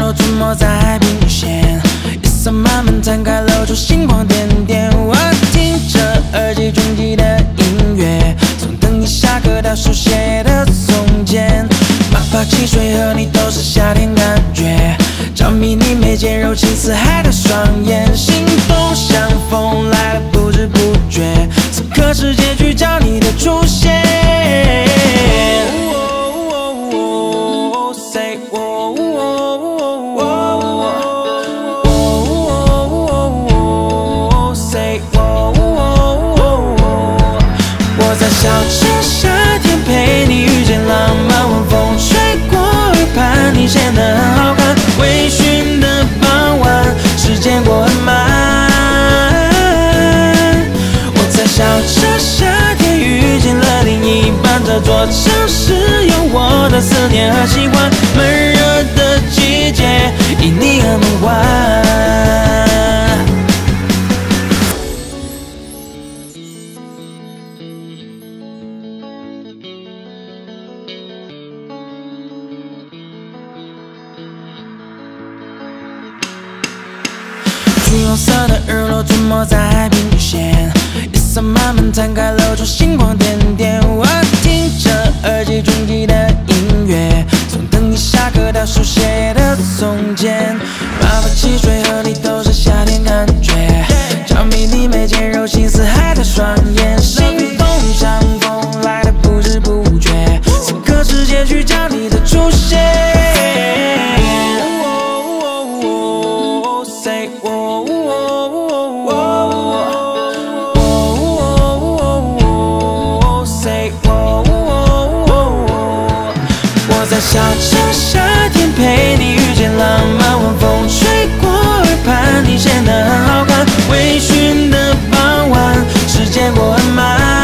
落吞没在海平线，夜色慢慢摊开，露出星光点点。我听着耳机中记的音乐，从等你下课到手写的从前，哪怕汽水和你都是夏天感觉，着迷你眉间柔情似海的双眼，心动像风来了不知不觉，此刻是结局，叫你的出现。我在笑着夏天陪你遇见浪漫，晚风吹过耳畔，你显得很好看。微醺的傍晚，时间过很慢。我在笑着夏天遇见了另一半，这座城市有我的思念和喜欢。闷热的季节，因你而梦幻。橘红色的日落吞没在海平线，夜色慢慢摊开，露出星光点点。我听着耳机中记的音乐，从等你下课到手写的从前，哪怕汽水和你都是夏天感觉，着迷你眉间柔情似海的双眼，心动像风来的不知不觉，此刻是结局，叫你的出现。我在笑着夏天陪你遇见浪漫，晚风吹过耳畔，你显得很好看。微醺的傍晚，时间过很慢。